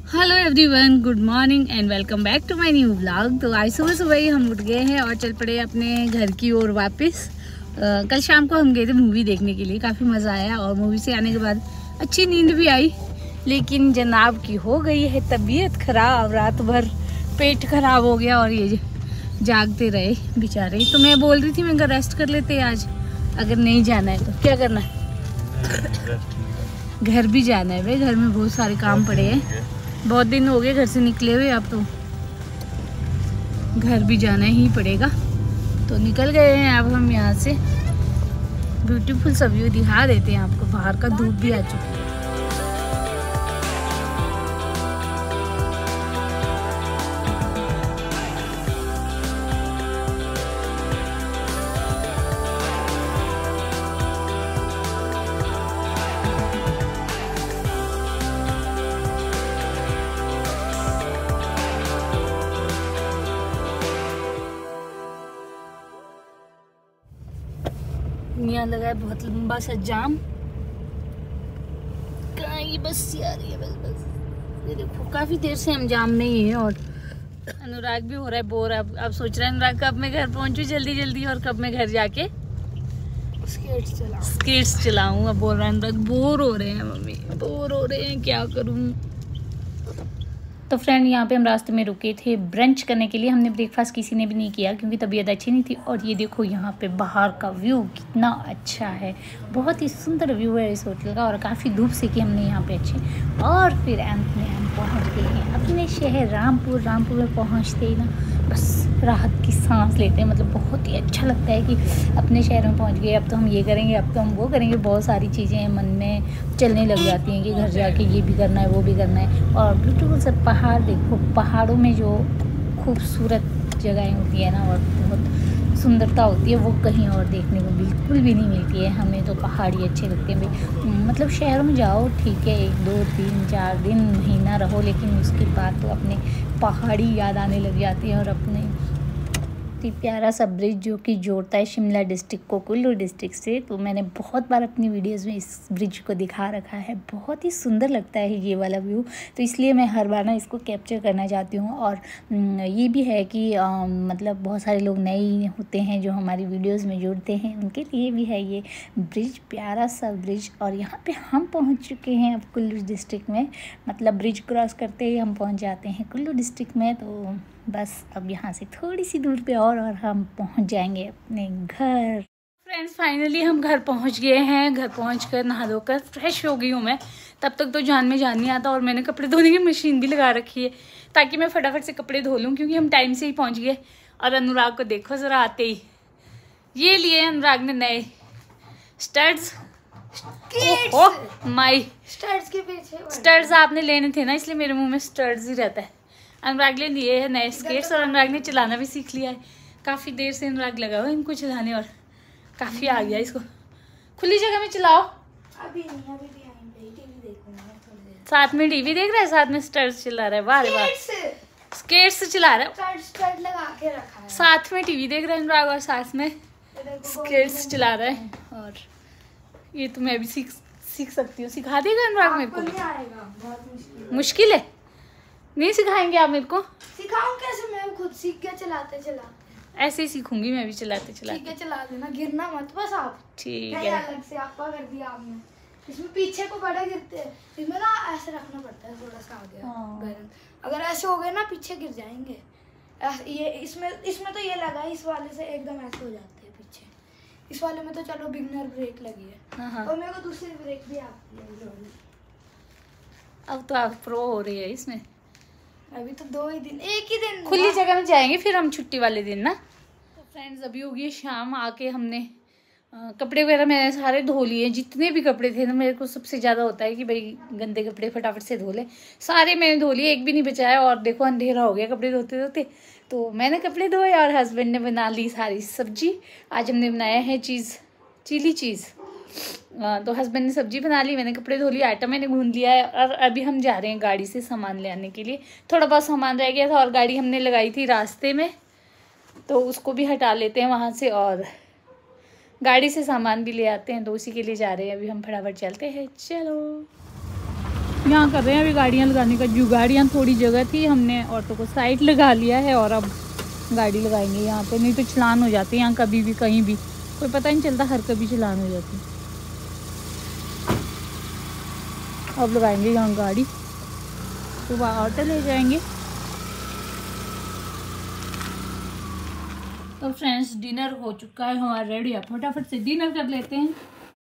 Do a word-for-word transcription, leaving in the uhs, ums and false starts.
Hello everyone, good morning and welcome back to my new vlog. तो आज सुबह सुबह ही हम उठ गए हैं और चल पड़े अपने घर की ओर वापस। uh, कल शाम को हम गए थे मूवी देखने के लिए, काफ़ी मज़ा आया और मूवी से आने के बाद अच्छी नींद भी आई। लेकिन जनाब की हो गई है तबीयत ख़राब, रात भर पेट खराब हो गया और ये जागते रहे बेचारे। तो मैं बोल रही थी मैं घर रेस्ट कर लेते आज, अगर नहीं जाना है तो क्या करना है, घर भी जाना है भाई, घर में बहुत सारे काम पड़े हैं, बहुत दिन हो गए घर से निकले हुए, अब तो घर भी जाना ही पड़ेगा। तो निकल गए हैं अब हम यहाँ से। ब्यूटीफुल सा व्यू दिखा देते हैं आपको, बाहर का धूप भी आ चुकी है। यहाँ लगा है बहुत लंबा सा जाम, कहाँ ये बस आ रही है, बस बस ये देखो काफी देर से हम जाम में ही हैं। और अनुराग भी हो रहा है बोर, अब अब सोच रहा है अनुराग कब मैं घर पहुंचूं जल्दी जल्दी और कब मैं घर जाके स्केट्स चलाऊं स्केट्स चलाऊं अब बोल रहा है अनुराग बोर हो रहे हैं मम्मी, बोर हो रहे हैं, क्या करूं। तो फ्रेंड यहाँ पे हम रास्ते में रुके थे ब्रंच करने के लिए, हमने ब्रेकफास्ट किसी ने भी नहीं किया क्योंकि तबीयत अच्छी नहीं थी। और ये देखो यहाँ पे बाहर का व्यू कितना अच्छा है, बहुत ही सुंदर व्यू है इस होटल का। और काफ़ी धूप से कि हमने यहाँ पे अच्छे। और फिर अंत में हम पहुँच गए हैं अपने शहर रामपुर। रामपुर में पहुँचते ही ना बस राहत की सांस लेते हैं, मतलब बहुत ही अच्छा लगता है कि अपने शहर में पहुँच गए, अब तो हम ये करेंगे, अब तो हम वो करेंगे। बहुत सारी चीज़ें मन में चलने लग जाती हैं कि घर जाके ये भी करना है वो भी करना है। और ब्यूटीफुल से पहाड़ देखो, पहाड़ों में जो खूबसूरत जगहें होती है ना और बहुत सुंदरता होती है वो कहीं और देखने को बिल्कुल भी नहीं मिलती है। हमें तो पहाड़ी अच्छे लगते हैं भाई, मतलब शहरों में जाओ ठीक है एक दो तीन चार दिन महीना रहो, लेकिन उसके बाद तो अपने पहाड़ी याद आने लग जाती है। और अपने प्यारा सा ब्रिज जो कि जोड़ता है शिमला डिस्ट्रिक्ट को कुल्लू डिस्ट्रिक्ट से, तो मैंने बहुत बार अपनी वीडियोस में इस ब्रिज को दिखा रखा है, बहुत ही सुंदर लगता है ये वाला व्यू। तो इसलिए मैं हर बार ना इसको कैप्चर करना चाहती हूँ। और ये भी है कि आ, मतलब बहुत सारे लोग नए होते हैं जो हमारी वीडियोज़ में जुड़ते हैं, उनके लिए भी है ये ब्रिज, प्यारा सा ब्रिज। और यहाँ पर हम पहुँच चुके हैं अब कुल्लू डिस्ट्रिक्ट में, मतलब ब्रिज क्रॉस करते ही हम पहुँच जाते हैं कुल्लू डिस्ट्रिक्ट में। तो बस अब यहाँ से थोड़ी सी दूर पे और और हम पहुँच जाएंगे अपने घर। फ्रेंड्स फाइनली हम घर पहुँच गए हैं। घर पहुँचकर नहा धोकर फ्रेश हो गई हूँ मैं। तब तक तो जान में जान नहीं आता, और मैंने कपड़े धोने की मशीन भी लगा रखी है ताकि मैं फटाफट से कपड़े धो लूँ, क्योंकि हम टाइम से ही पहुँच गए। और अनुराग को देखो ज़रा आते ही, ये लिए अनुराग ने नए स्टड्स। माई स्टड्स के पीछे स्टड्स आपने लेने थे ना, इसलिए मेरे मुँह में स्टड्स ही रहता है। अनुराग ने लिए है नए स्केट्स और अनुराग ने चलाना भी सीख लिया है। काफ़ी देर से अनुराग लगा हुआ इनको चलाने और काफ़ी आ गया इसको। खुली जगह में चलाओ। अभी नहीं, अभी भी आएंगे, टीवी देखूंगा थोड़ी देर। साथ में टीवी देख रहा है, साथ में स्टड्स चला रहा है। वाह रे वाह, स्केट्स चला रहा है, स्टड स्टड लगा के रखा है। साथ में टीवी देख रहा है अनुराग और साथ में स्केट्स चला रहा है। और ये तो मैं भी सीख सीख सकती हूँ, सिखा देगा अनुराग मेरे को? नहीं आएगा, बहुत मुश्किल मुश्किल है, नहीं सिखाएंगे आप मेरे को? सिखाऊं कैसे, मैं खुद सीख गया चलाते चलाते। ऐसे ही सीखूंगी मैं भी चलाते चलाते। ठीक है चला देना, गिरना मत बस आप। ठीक है, है। अलग से आपका कर दिया आपने। इसमें पीछे को बड़े गिरते हैं, इसमें ना ऐसे रखना पड़ता है थोड़ा सा आगे गर्म। अगर ऐसे हो गए ना पीछे गिर जाएंगे। ये इसमें इसमें तो ये लगा है, इस वाले से एकदम ऐसे हो जाते हैं पीछे। इस वाले में तो चलो बिगनर ब्रेक लगी है। हाँ। और मेरे को दूसरी ब्रेक भी आती है। अब तो आप प्रो हो रही है इसमें। अभी तो दो ही दिन, एक ही दिन खुली जगह में जाएंगे फिर हम छुट्टी वाले दिन ना। तो फ्रेंड्स अभी होगी शाम, आके हमने आ, कपड़े वगैरह मैंने सारे धो लिए, जितने भी कपड़े थे ना। मेरे को सबसे ज़्यादा होता है कि भाई गंदे कपड़े फटाफट से धो ले, सारे मैंने धो लिए, एक भी नहीं बचाया। और देखो अंधेरा हो गया कपड़े धोते धोते, तो मैंने कपड़े धोए और हस्बैंड ने बना ली सारी सब्जी। आज हमने बनाया है चीज़ चिली चीज़। तो हस्बैंड ने सब्जी बना ली, मैंने कपड़े धो लिए, आटा मैंने गूंद लिया है। और अभी हम जा रहे हैं गाड़ी से सामान ले आने के लिए। थोड़ा बहुत सामान रह गया था और गाड़ी हमने लगाई थी रास्ते में, तो उसको भी हटा लेते हैं वहाँ से और गाड़ी से सामान भी ले आते हैं। तो उसी के लिए जा रहे हैं अभी हम, फटाफट चलते हैं। चलो यहाँ कर रहे हैं अभी गाड़ियाँ लगाने का जुगाड़। यहाँ थोड़ी जगह थी, हमने ऑटो को साइड लगा लिया है और अब गाड़ी लगाएंगे यहाँ पे, नहीं तो चलान हो जाती है यहाँ कभी भी कहीं भी, कोई पता नहीं चलता, हर कभी चलान हो जाती है। अब लगाएंगे यहाँ गाड़ी, सुबह ऑटो ले जाएंगे। तो फ्रेंड्स डिनर हो चुका है हमारा रेडी है, फटाफट से डिनर कर लेते हैं।